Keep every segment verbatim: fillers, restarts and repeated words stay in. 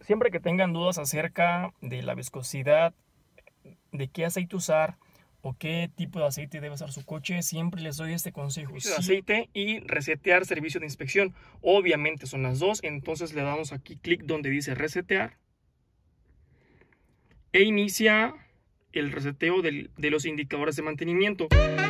Siempre que tengan dudas acerca de la viscosidad, de qué aceite usar o qué tipo de aceite debe usar su coche, siempre les doy este consejo: servicio de aceite y resetear servicio de inspección. Obviamente son las dos, entonces le damos aquí clic donde dice resetear e inicia el reseteo del, de los indicadores de mantenimiento.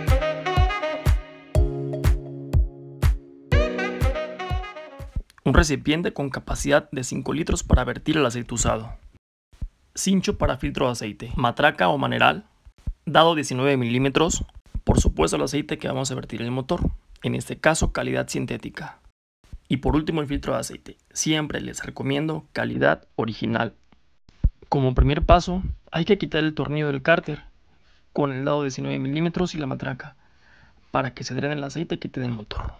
Un recipiente con capacidad de cinco litros para vertir el aceite usado. Cincho para filtro de aceite. Matraca o maneral. Dado diecinueve milímetros. Por supuesto el aceite que vamos a vertir en el motor. En este caso calidad sintética. Y por último el filtro de aceite. Siempre les recomiendo calidad original. Como primer paso hay que quitar el tornillo del cárter con el dado diecinueve milímetros y la matraca para que se drene el aceite que tiene el motor.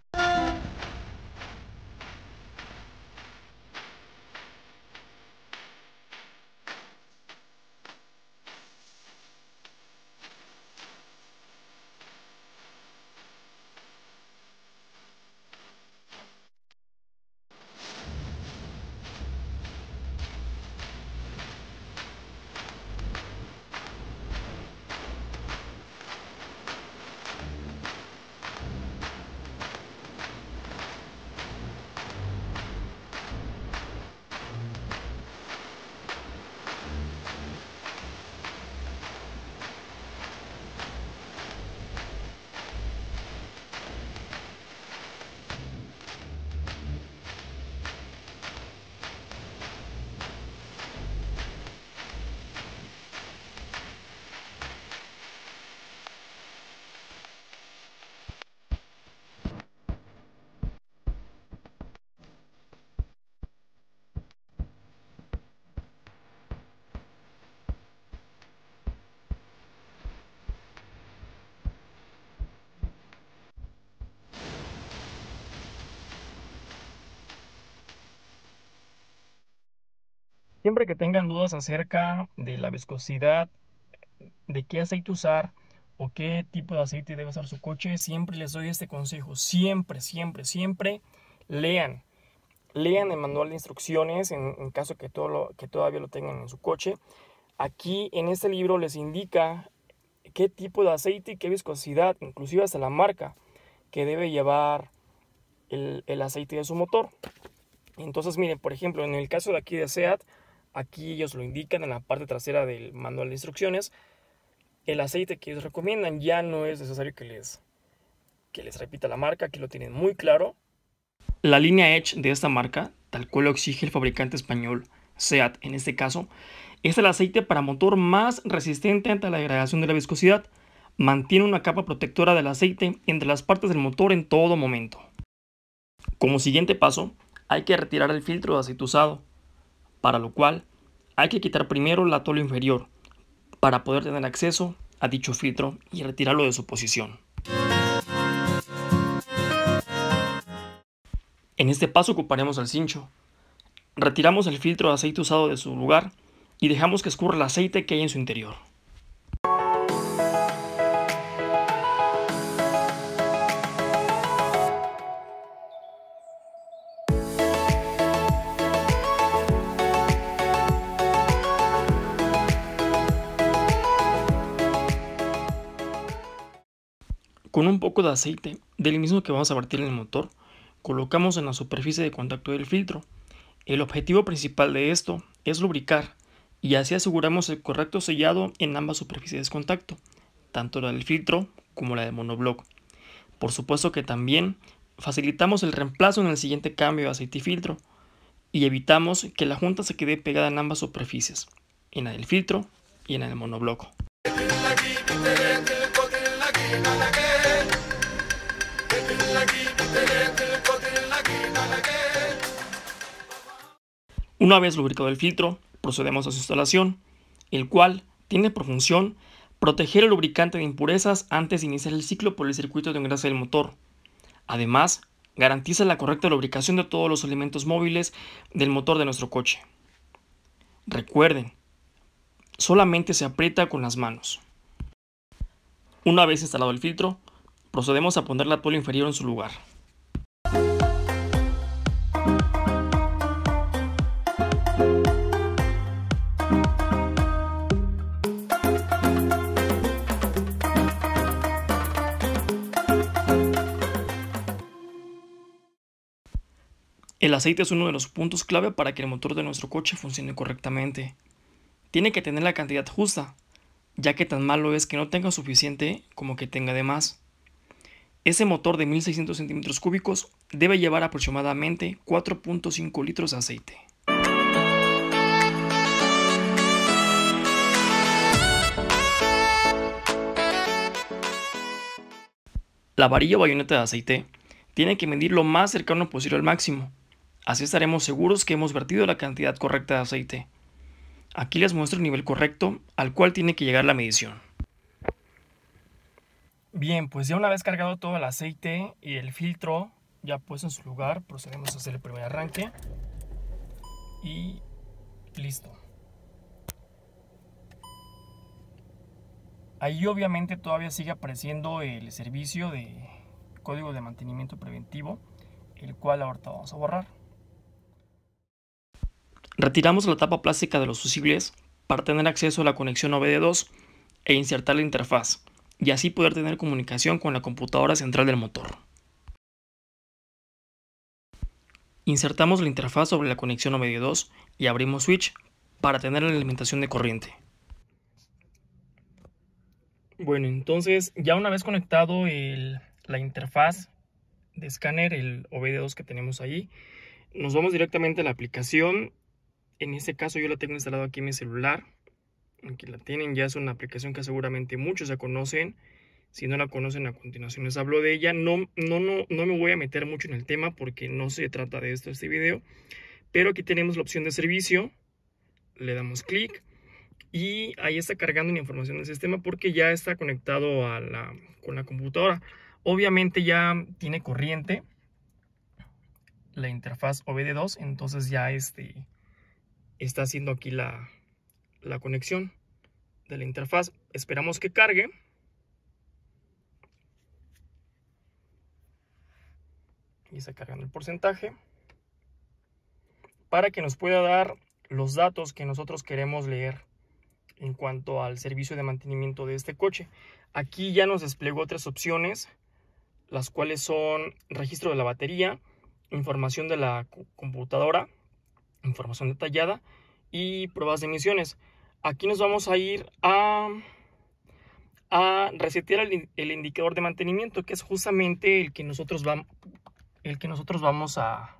Siempre que tengan dudas acerca de la viscosidad, de qué aceite usar o qué tipo de aceite debe usar su coche, siempre les doy este consejo: siempre, siempre, siempre lean. Lean el manual de instrucciones en, en caso que, todo lo, que todavía lo tengan en su coche. Aquí en este libro les indica qué tipo de aceite y qué viscosidad, inclusive hasta la marca que debe llevar el, el aceite de su motor. Entonces miren, por ejemplo, en el caso de aquí de SEAT, aquí ellos lo indican en la parte trasera del manual de instrucciones. El aceite que ellos recomiendan, ya no es necesario que les, que les repita la marca, aquí lo tienen muy claro. La línea Edge de esta marca, tal cual lo exige el fabricante español, SEAT en este caso, es el aceite para motor más resistente ante la degradación de la viscosidad. Mantiene una capa protectora del aceite entre las partes del motor en todo momento. Como siguiente paso, hay que retirar el filtro de aceite usado, para lo cual hay que quitar primero la tolva inferior para poder tener acceso a dicho filtro y retirarlo de su posición. En este paso ocuparemos el cincho. Retiramos el filtro de aceite usado de su lugar y dejamos que escurra el aceite que hay en su interior. Con un poco de aceite, del mismo que vamos a vertir en el motor, colocamos en la superficie de contacto del filtro. El objetivo principal de esto es lubricar y así aseguramos el correcto sellado en ambas superficies de contacto, tanto la del filtro como la del monobloc. Por supuesto que también facilitamos el reemplazo en el siguiente cambio de aceite y filtro y evitamos que la junta se quede pegada en ambas superficies, en la del filtro y en la del monobloc. Una vez lubricado el filtro, procedemos a su instalación, el cual tiene por función proteger el lubricante de impurezas antes de iniciar el ciclo por el circuito de engrase del motor. Además, garantiza la correcta lubricación de todos los elementos móviles del motor de nuestro coche. Recuerden, solamente se aprieta con las manos. Una vez instalado el filtro, procedemos a poner la tolva inferior en su lugar. El aceite es uno de los puntos clave para que el motor de nuestro coche funcione correctamente. Tiene que tener la cantidad justa, ya que tan malo es que no tenga suficiente como que tenga de más. Ese motor de mil seiscientos centímetros cúbicos debe llevar aproximadamente cuatro punto cinco litros de aceite. La varilla o bayoneta de aceite tiene que medir lo más cercano posible al máximo. Así estaremos seguros que hemos vertido la cantidad correcta de aceite. Aquí les muestro el nivel correcto al cual tiene que llegar la medición. Bien, pues ya una vez cargado todo el aceite y el filtro ya puesto en su lugar, procedemos a hacer el primer arranque y listo. Ahí obviamente todavía sigue apareciendo el servicio de código de mantenimiento preventivo, el cual ahorita vamos a borrar. Retiramos la tapa plástica de los fusibles para tener acceso a la conexión O B D dos e insertar la interfaz, y así poder tener comunicación con la computadora central del motor. Insertamos la interfaz sobre la conexión O B D dos y abrimos switch para tener la alimentación de corriente. Bueno, entonces ya una vez conectado el, la interfaz de escáner, el O B D dos que tenemos ahí, nos vamos directamente a la aplicación. En este caso yo la tengo instalado aquí en mi celular. Aquí la tienen, ya es una aplicación que seguramente muchos ya conocen. Si no la conocen, a continuación les hablo de ella. No, no, no, no me voy a meter mucho en el tema porque no se trata de esto este video. Pero aquí tenemos la opción de servicio. Le damos clic. Y ahí está cargando la información del sistema porque ya está conectado a la, con la computadora. Obviamente ya tiene corriente la interfaz O B D dos, entonces ya este, está haciendo aquí la, la conexión de la interfaz. Esperamos que cargue. Y está cargando el porcentaje para que nos pueda dar los datos que nosotros queremos leer en cuanto al servicio de mantenimiento de este coche. Aquí ya nos desplegó tres opciones, las cuales son registro de la batería, información de la computadora, información detallada y pruebas de emisiones. Aquí nos vamos a ir a, a resetear el, el indicador de mantenimiento, que es justamente el que nosotros vamos, el que nosotros vamos a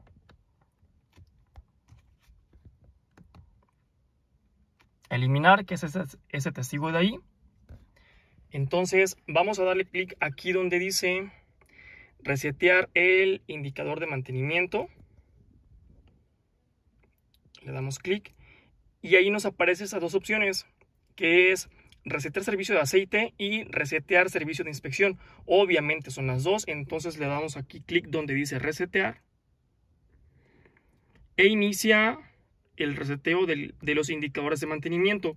eliminar, que es ese, ese testigo de ahí. Entonces vamos a darle clic aquí donde dice resetear el indicador de mantenimiento. Le damos clic y ahí nos aparecen esas dos opciones, que es resetear servicio de aceite y resetear servicio de inspección. Obviamente son las dos, entonces le damos aquí clic donde dice resetear e inicia el reseteo del, de los indicadores de mantenimiento.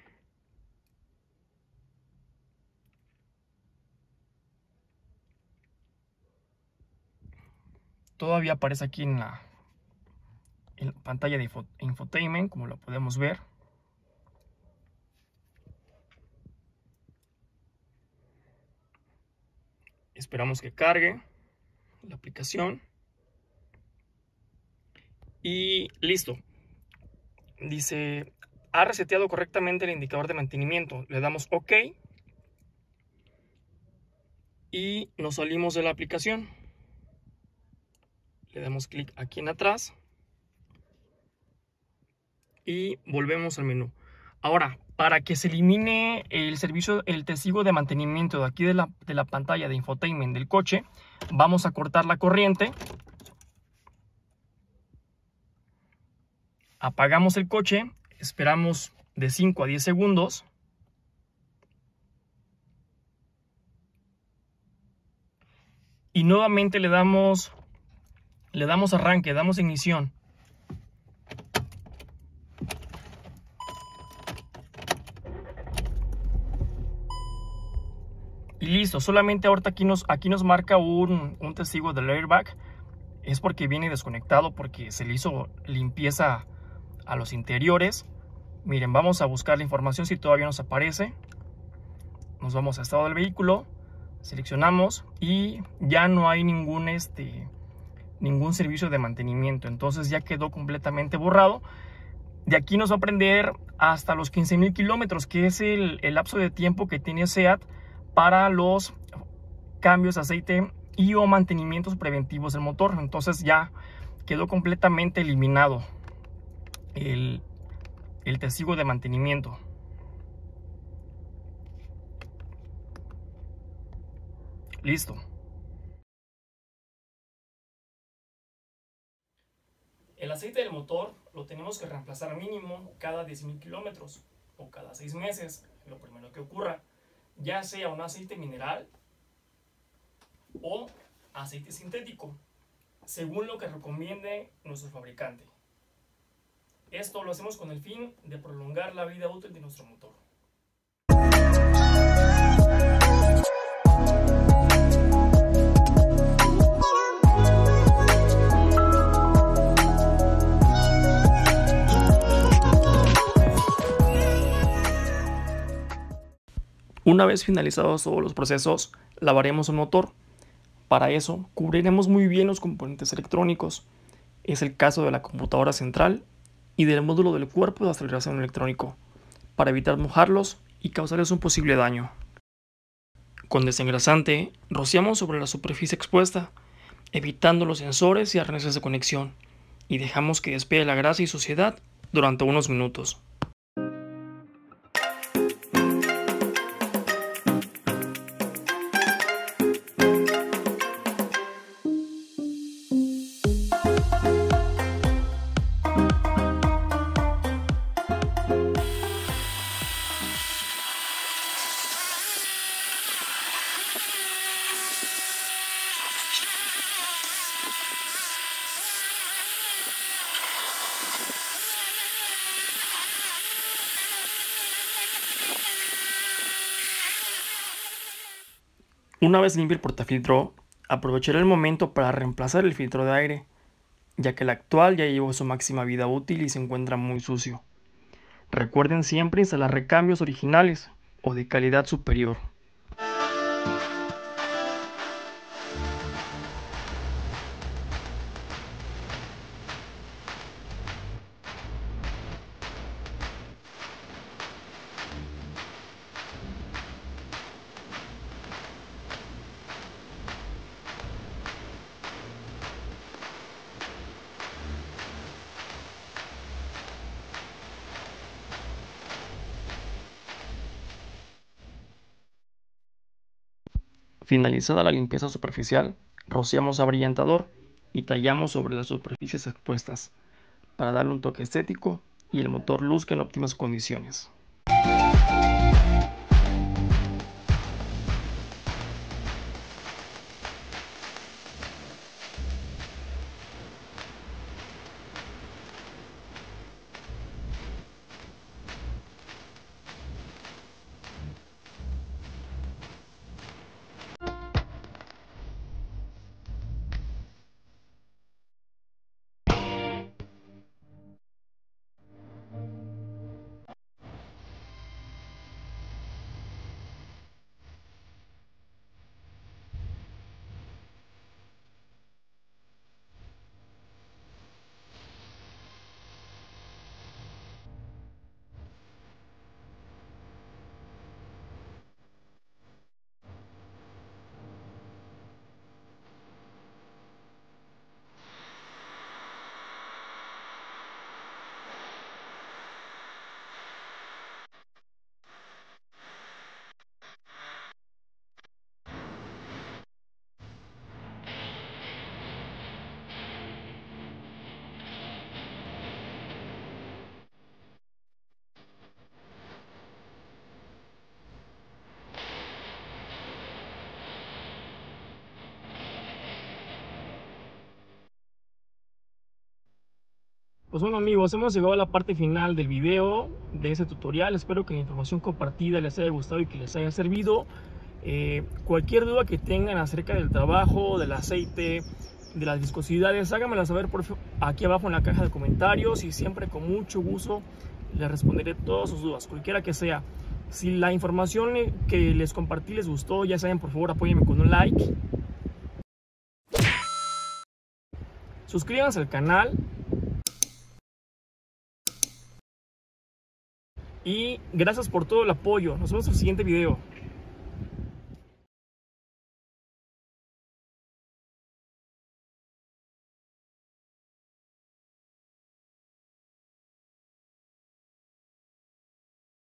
Todavía aparece aquí en la, en la pantalla de info, infotainment, como lo podemos ver. Esperamos que cargue la aplicación. Y listo. Dice, ha reseteado correctamente el indicador de mantenimiento. Le damos OK. Y nos salimos de la aplicación. Le damos clic aquí en atrás. Y volvemos al menú. Ahora, para que se elimine el servicio, el testigo de mantenimiento de aquí de la, de la pantalla de infotainment del coche, vamos a cortar la corriente. Apagamos el coche, esperamos de cinco a diez segundos. Y nuevamente le damos, le damos arranque, damos ignición. Y listo, solamente ahorita aquí nos, aquí nos marca un, un testigo del airbag. Es porque viene desconectado, porque se le hizo limpieza a los interiores. Miren, vamos a buscar la información si todavía nos aparece. Nos vamos a estado del vehículo, seleccionamos y ya no hay ningún este ningún servicio de mantenimiento. Entonces ya quedó completamente borrado. De aquí nos va a prender hasta los quince mil kilómetros, que es el, el lapso de tiempo que tiene SEAT para los cambios de aceite y o mantenimientos preventivos del motor. Entonces ya quedó completamente eliminado el, el testigo de mantenimiento. Listo. El aceite del motor lo tenemos que reemplazar mínimo cada diez mil kilómetros o cada seis meses, lo primero que ocurra, ya sea un aceite mineral o aceite sintético, según lo que recomiende nuestro fabricante. Esto lo hacemos con el fin de prolongar la vida útil de nuestro motor. Una vez finalizados todos los procesos, lavaremos el motor. Para eso, cubriremos muy bien los componentes electrónicos. Es el caso de la computadora central y del módulo del cuerpo de aceleración electrónico, para evitar mojarlos y causarles un posible daño. Con desengrasante, rociamos sobre la superficie expuesta, evitando los sensores y arneses de conexión, y dejamos que despegue la grasa y suciedad durante unos minutos. Una vez limpio el portafiltro, aprovecharé el momento para reemplazar el filtro de aire, ya que el actual ya llevó su máxima vida útil y se encuentra muy sucio. Recuerden siempre instalar recambios originales o de calidad superior. Finalizada la limpieza superficial, rociamos abrillantador y tallamos sobre las superficies expuestas para darle un toque estético y el motor luzca en óptimas condiciones. Pues bueno amigos, hemos llegado a la parte final del video de este tutorial. Espero que la información compartida les haya gustado y que les haya servido. Eh, cualquier duda que tengan acerca del trabajo, del aceite, de las viscosidades, háganmela saber por aquí abajo en la caja de comentarios y siempre con mucho gusto les responderé todas sus dudas, cualquiera que sea. Si la información que les compartí les gustó, ya saben, por favor apóyenme con un like. suscríbanse al canal y gracias por todo el apoyo. Nos vemos en el siguiente video.